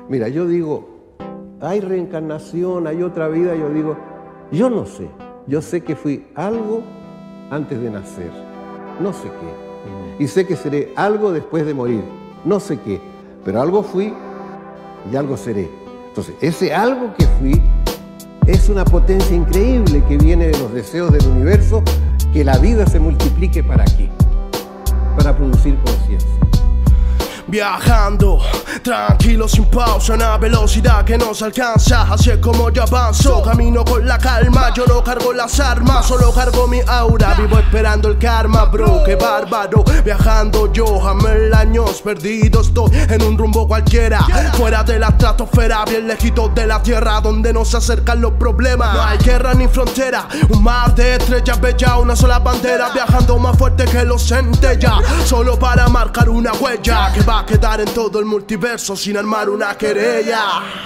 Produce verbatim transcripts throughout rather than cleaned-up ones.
Mira, yo digo, hay reencarnación, hay otra vida, yo digo, yo no sé. Yo sé que fui algo antes de nacer, no sé qué. Y sé que seré algo después de morir, no sé qué. Pero algo fui y algo seré. Entonces, ese algo que fui es una potencia increíble que viene de los deseos del universo, que la vida se multiplique ¿para qué? Para producir conciencia. Viajando, tranquilo, sin pausa, una velocidad que nos alcanza. Así es como yo avanzo, camino con la calma. Yo no cargo las armas, solo cargo mi aura. Vivo esperando el karma, bro, qué bárbaro. Viajando yo a mil años perdidos, estoy en un rumbo cualquiera, fuera de la estratosfera, bien lejitos de la tierra, donde no se acercan los problemas. No hay guerra ni frontera, un mar de estrellas bella, una sola bandera. Viajando más fuerte que los centellas, solo para marcar una huella que va a quedar en todo el multiverso sin armar una querella.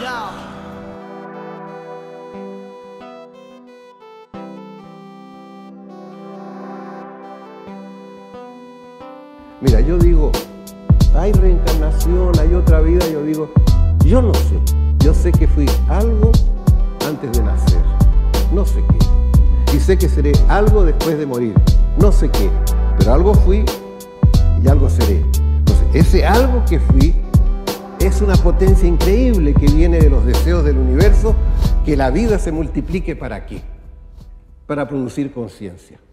Mira, yo digo, hay reencarnación, hay otra vida, yo digo, yo no sé. Yo sé que fui algo antes de nacer, no sé qué. Y sé que seré algo después de morir, no sé qué. Pero algo fui y algo seré. Ese algo que fui es una potencia increíble que viene de los deseos del universo, que la vida se multiplique ¿para qué? Para producir conciencia.